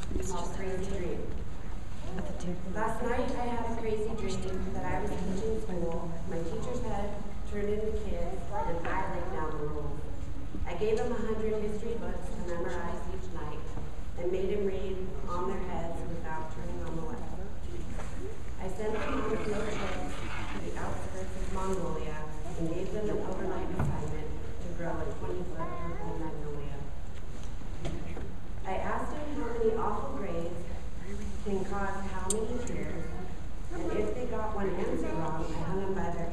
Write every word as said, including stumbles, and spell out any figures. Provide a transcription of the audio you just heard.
called Crazy Dream. Last night I had a crazy dream that I was teaching school. My teacher's head turned into kids, and I laid down the rules. I gave them a hundred history books to memorize each night, and made them read on their heads without turning on the light. I sent them on field trips to the outskirts of Mongolia, and gave them an overnight assignment to grow a twenty-foot purple magnolia. I asked them how many awful grades can cause how many tears, and if they got one answer wrong, I hung them by their